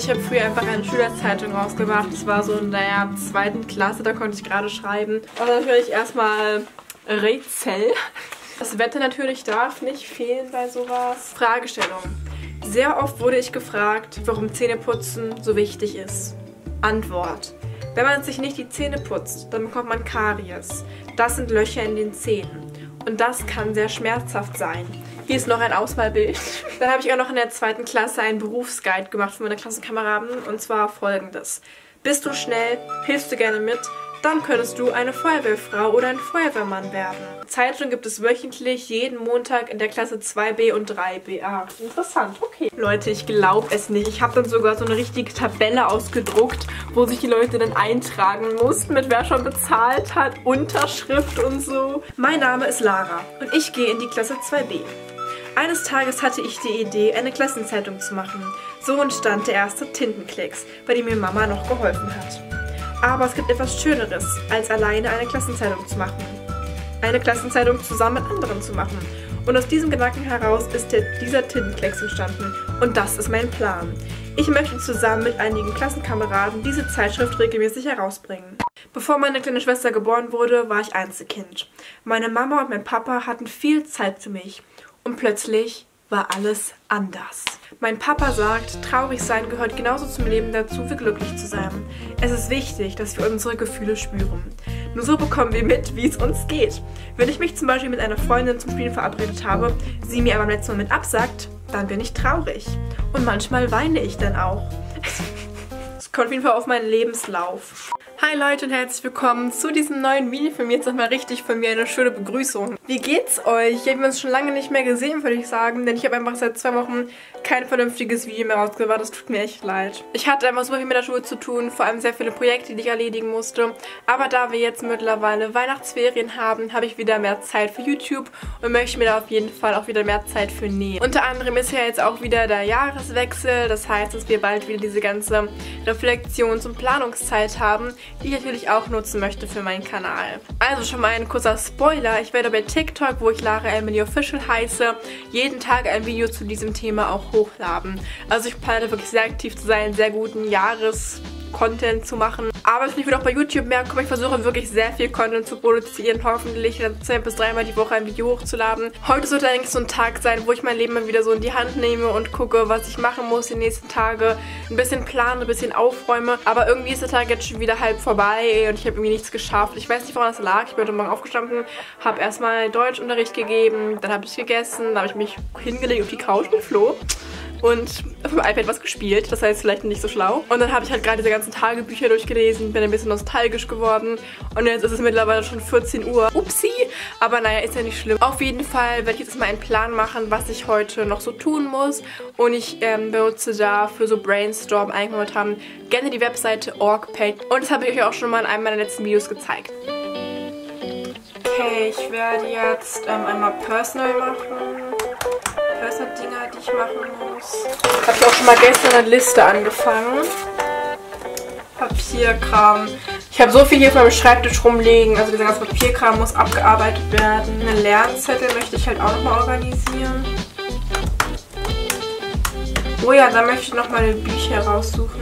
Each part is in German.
ich habe früher einfach eine Schülerzeitung rausgebracht. Das war so in der 2. Klasse, da konnte ich gerade schreiben. Und dann natürlich erstmal Rätsel. Das Wetter natürlich darf nicht fehlen bei sowas. Fragestellung. Sehr oft wurde ich gefragt, warum Zähneputzen so wichtig ist. Antwort. Wenn man sich nicht die Zähne putzt, dann bekommt man Karies. Das sind Löcher in den Zähnen. Und das kann sehr schmerzhaft sein. Hier ist noch ein Auswahlbild. Dann habe ich auch noch in der 2. Klasse einen Berufsguide gemacht für meine Klassenkameraden. Und zwar folgendes. Bist du schnell? Hilfst du gerne mit? Dann könntest du eine Feuerwehrfrau oder ein Feuerwehrmann werden. Zeitung gibt es wöchentlich, jeden Montag in der Klasse 2b und 3b. Ah, interessant, okay. Leute, ich glaube es nicht. Ich habe dann sogar so eine richtige Tabelle ausgedruckt, wo sich die Leute dann eintragen mussten, mit wer schon bezahlt hat, Unterschrift und so. Mein Name ist Lara und ich gehe in die Klasse 2b. Eines Tages hatte ich die Idee, eine Klassenzeitung zu machen. So entstand der erste Tintenklecks, bei dem mir Mama noch geholfen hat. Aber es gibt etwas Schöneres, als alleine eine Klassenzeitung zu machen. Eine Klassenzeitung zusammen mit anderen zu machen. Und aus diesem Gedanken heraus ist dieser Tintenklecks entstanden. Und das ist mein Plan. Ich möchte zusammen mit einigen Klassenkameraden diese Zeitschrift regelmäßig herausbringen. Bevor meine kleine Schwester geboren wurde, war ich Einzelkind. Meine Mama und mein Papa hatten viel Zeit für mich. Und plötzlich war alles anders. Mein Papa sagt, traurig sein gehört genauso zum Leben dazu, wie glücklich zu sein. Es ist wichtig, dass wir unsere Gefühle spüren. Nur so bekommen wir mit, wie es uns geht. Wenn ich mich zum Beispiel mit einer Freundin zum Spielen verabredet habe, sie mir aber im letzten Moment absagt, dann bin ich traurig. Und manchmal weine ich dann auch. Das kommt auf jeden Fall auf meinen Lebenslauf. Hi Leute und herzlich willkommen zu diesem neuen Video von mir. Jetzt nochmal richtig von mir eine schöne Begrüßung. Wie geht's euch? Wir haben uns schon lange nicht mehr gesehen, würde ich sagen, denn ich habe einfach seit 2 Wochen kein vernünftiges Video mehr rausgebracht. Das tut mir echt leid. Ich hatte einfach super viel mit der Schule zu tun, vor allem sehr viele Projekte, die ich erledigen musste. Aber da wir jetzt mittlerweile Weihnachtsferien haben, habe ich wieder mehr Zeit für YouTube und möchte mir da auf jeden Fall auch wieder mehr Zeit für nehmen. Unter anderem ist ja jetzt auch wieder der Jahreswechsel. Das heißt, dass wir bald wieder diese ganze Reflexions- und Planungszeit haben, die ich natürlich auch nutzen möchte für meinen Kanal. Also schon mal ein kurzer Spoiler. Ich werde bei TikTok, wo ich Lara Emily Official heiße, jeden Tag ein Video zu diesem Thema auch hochladen. Also ich plane wirklich sehr aktiv zu sein, sehr guten Jahres-Content zu machen. Aber natürlich wird auch bei YouTube mehr kommen. Ich versuche wirklich sehr viel Content zu produzieren. Hoffentlich 2 bis 3 Mal die Woche ein Video hochzuladen. Heute sollte eigentlich so ein Tag sein, wo ich mein Leben mal wieder so in die Hand nehme und gucke, was ich machen muss die nächsten Tage. Ein bisschen plane, ein bisschen aufräume. Aber irgendwie ist der Tag jetzt schon wieder halb vorbei und ich habe irgendwie nichts geschafft. Ich weiß nicht, woran das lag. Ich bin heute Morgen aufgestanden, habe erstmal Deutschunterricht gegeben, dann habe ich gegessen, dann habe ich mich hingelegt auf die Couch mit Flo und auf dem iPad was gespielt, das heißt vielleicht nicht so schlau. Und dann habe ich halt gerade diese ganzen Tagebücher durchgelesen, bin ein bisschen nostalgisch geworden und jetzt ist es mittlerweile schon 14 Uhr. Upsi! Aber naja, ist ja nicht schlimm. Auf jeden Fall werde ich jetzt mal einen Plan machen, was ich heute noch so tun muss und ich benutze da für so Brainstorm eigentlich momentan gerne die Webseite Orgpad und das habe ich euch auch schon mal in einem meiner letzten Videos gezeigt. Okay, ich werde jetzt einmal Personal machen. Dinger, die ich machen muss. Habe ich auch schon mal gestern eine Liste angefangen. Papierkram. Ich habe so viel hier auf meinem Schreibtisch rumliegen. Also dieser ganze Papierkram muss abgearbeitet werden. Eine Lernzettel möchte ich halt auch nochmal organisieren. Oh ja, da möchte ich noch meine Bücher raussuchen.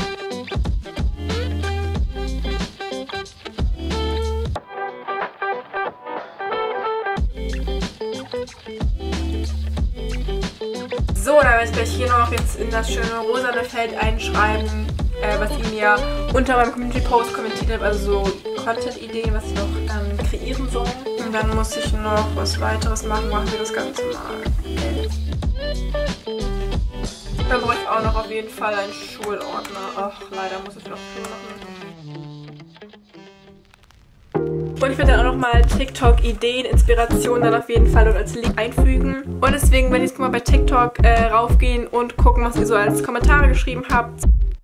So, dann werde ich gleich hier noch jetzt in das schöne rosane Feld einschreiben, was ihr mir unter meinem Community-Post kommentiert habt, also so Content-Ideen, was ich noch kreieren soll. Und dann muss ich noch was weiteres machen, machen wir das Ganze mal. Okay. Dann brauche ich auch noch auf jeden Fall einen Schulordner. Ach, leider muss ich noch viel machen. Und ich werde dann auch nochmal TikTok-Ideen, Inspirationen dann auf jeden Fall dort als Link einfügen. Und deswegen werde ich jetzt mal bei TikTok raufgehen und gucken, was ihr so als Kommentare geschrieben habt.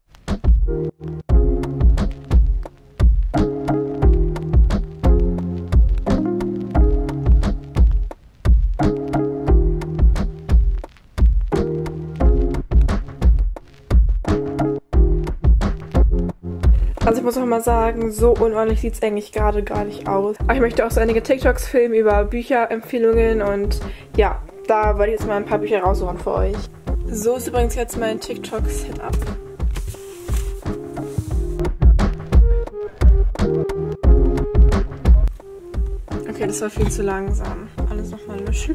Also ich muss auch mal sagen, so unordentlich sieht es eigentlich gerade gar nicht aus. Aber ich möchte auch so einige TikToks filmen über Bücherempfehlungen und ja, da wollte ich jetzt mal ein paar Bücher raussuchen für euch. So ist übrigens jetzt mein TikTok-Setup. Okay, das war viel zu langsam. Alles nochmal löschen.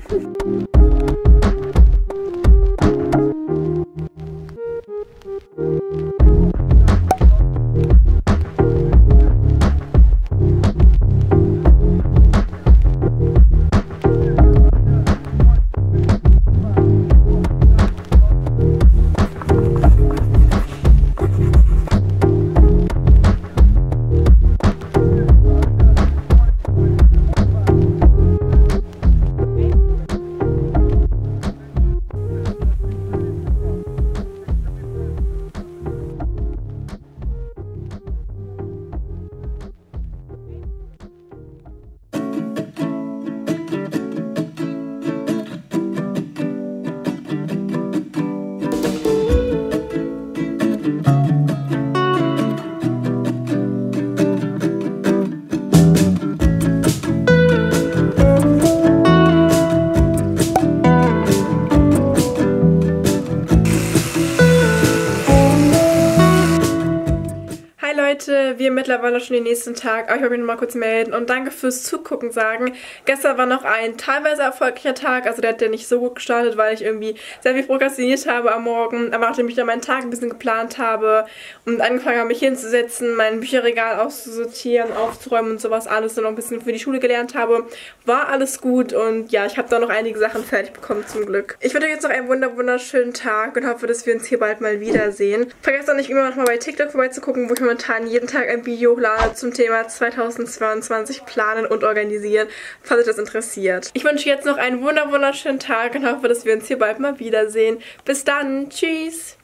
Wir mittlerweile schon den nächsten Tag, aber ich wollte mich noch mal kurz melden und danke fürs Zugucken sagen. Gestern war noch ein teilweise erfolgreicher Tag, also der hat ja nicht so gut gestartet, weil ich irgendwie sehr viel prokrastiniert habe am Morgen, aber nachdem ich dann meinen Tag ein bisschen geplant habe und angefangen habe, mich hinzusetzen, mein Bücherregal auszusortieren, aufzuräumen und sowas alles und noch ein bisschen für die Schule gelernt habe, war alles gut und ja, ich habe da noch einige Sachen fertig bekommen zum Glück. Ich wünsche euch jetzt noch einen wunderschönen Tag und hoffe, dass wir uns hier bald mal wiedersehen. Vergesst auch nicht immer noch mal bei TikTok vorbeizugucken, wo ich momentan jeden Tag ein Video hochlade zum Thema 2022 planen und organisieren, falls euch das interessiert. Ich wünsche jetzt noch einen wunderschönen Tag und hoffe, dass wir uns hier bald mal wiedersehen. Bis dann, tschüss!